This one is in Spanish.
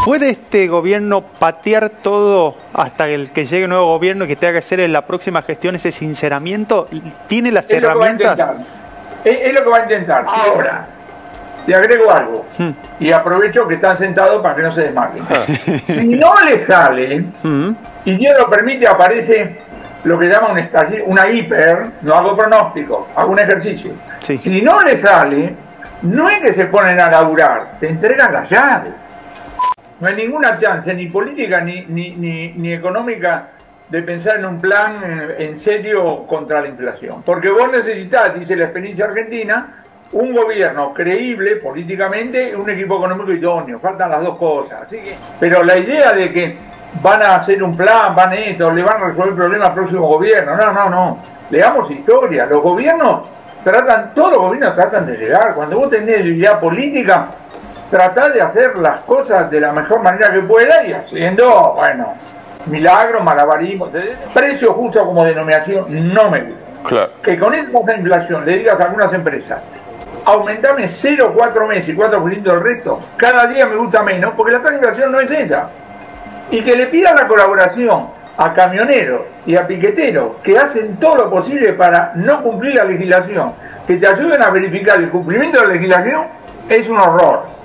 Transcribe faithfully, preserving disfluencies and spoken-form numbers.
¿Puede este gobierno patear todo hasta el que llegue un nuevo gobierno y que tenga que hacer en la próxima gestión ese sinceramiento? ¿Tiene las es herramientas? Lo es, es lo que va a intentar. Ahora, te agrego algo. Hmm. Y aprovecho que están sentados para que no se desmarquen. Si no le sale, hmm. y Dios lo permite, aparece lo que llama un estallido, una hiper, no hago pronóstico, hago un ejercicio. Sí. Si no le sale, no es que se ponen a laburar, te entregan las llaves. No hay ninguna chance, ni política ni, ni, ni, ni económica, de pensar en un plan en, en serio contra la inflación. Porque vos necesitás, dice la experiencia argentina, un gobierno creíble políticamente y un equipo económico idóneo. Faltan las dos cosas. Así que, pero la idea de que van a hacer un plan, van a esto, le van a resolver problemas al próximo gobierno. No, no, no. Leamos historia. Los gobiernos tratan, todos los gobiernos tratan de llegar. Cuando vos tenés idea política, tratar de hacer las cosas de la mejor manera que pueda y haciendo, bueno, milagros, malabarismos, precio justo como denominación no me gusta. Claro. Que con esta inflación le digas a algunas empresas, aumentame cero coma cuatro meses y cuatro por ciento del resto, cada día me gusta menos, porque la tasa de inflación no es esa. Y que le pidan la colaboración a camioneros y a piqueteros que hacen todo lo posible para no cumplir la legislación, que te ayuden a verificar el cumplimiento de la legislación, es un horror.